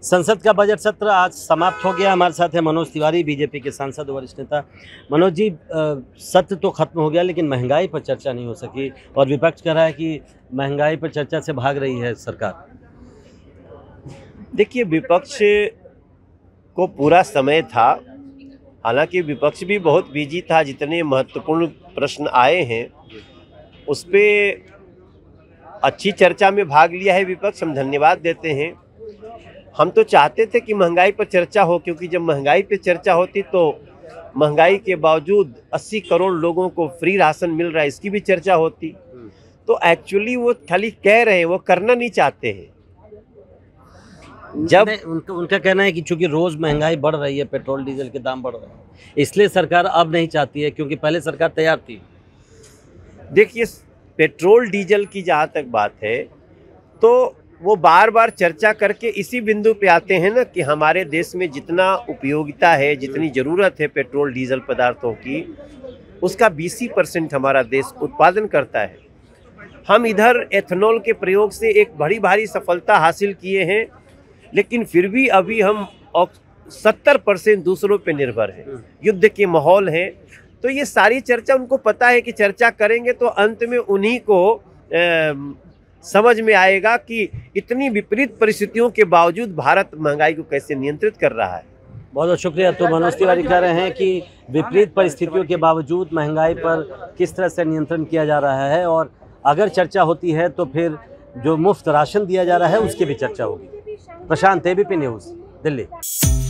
संसद का बजट सत्र आज समाप्त हो गया। हमारे साथ है मनोज तिवारी, बीजेपी के सांसद वरिष्ठ नेता। मनोज जी, सत्र तो खत्म हो गया लेकिन महंगाई पर चर्चा नहीं हो सकी और विपक्ष कह रहा है कि महंगाई पर चर्चा से भाग रही है सरकार। देखिए, विपक्ष को पूरा समय था, हालांकि विपक्ष भी बहुत बिजी था। जितने महत्वपूर्ण प्रश्न आए हैं उस पे अच्छी चर्चा में भाग लिया है विपक्ष, हम धन्यवाद देते हैं। हम तो चाहते थे कि महंगाई पर चर्चा हो, क्योंकि जब महंगाई पर चर्चा होती तो महंगाई के बावजूद 80 करोड़ लोगों को फ्री राशन मिल रहा है, इसकी भी चर्चा होती। तो एक्चुअली वो खाली कह रहे हैं, वो करना नहीं चाहते हैं। जब उनका कहना है कि चूंकि रोज महंगाई बढ़ रही है, पेट्रोल डीजल के दाम बढ़ रहे हैं, इसलिए सरकार अब नहीं चाहती है, क्योंकि पहले सरकार तैयार थी। देखिए, पेट्रोल डीजल की जहाँ तक बात है तो वो बार बार चर्चा करके इसी बिंदु पे आते हैं ना कि हमारे देश में जितना उपयोगिता है, जितनी ज़रूरत है पेट्रोल डीजल पदार्थों की, उसका 20% हमारा देश उत्पादन करता है। हम इधर एथेनॉल के प्रयोग से एक बड़ी भारी सफलता हासिल किए हैं, लेकिन फिर भी अभी हम 70% दूसरों पे निर्भर हैं। युद्ध के माहौल है, तो ये सारी चर्चा उनको पता है कि चर्चा करेंगे तो अंत में उन्हीं को समझ में आएगा कि इतनी विपरीत परिस्थितियों के बावजूद भारत महंगाई को कैसे नियंत्रित कर रहा है। बहुत बहुत शुक्रिया। तो मनोज तिवारी कह रहे हैं कि विपरीत परिस्थितियों के बावजूद महंगाई पर किस तरह से नियंत्रण किया जा रहा है, और अगर चर्चा होती है तो फिर जो मुफ्त राशन दिया जा रहा है उसकी भी चर्चा होगी। Prashant, ABP News, Delhi.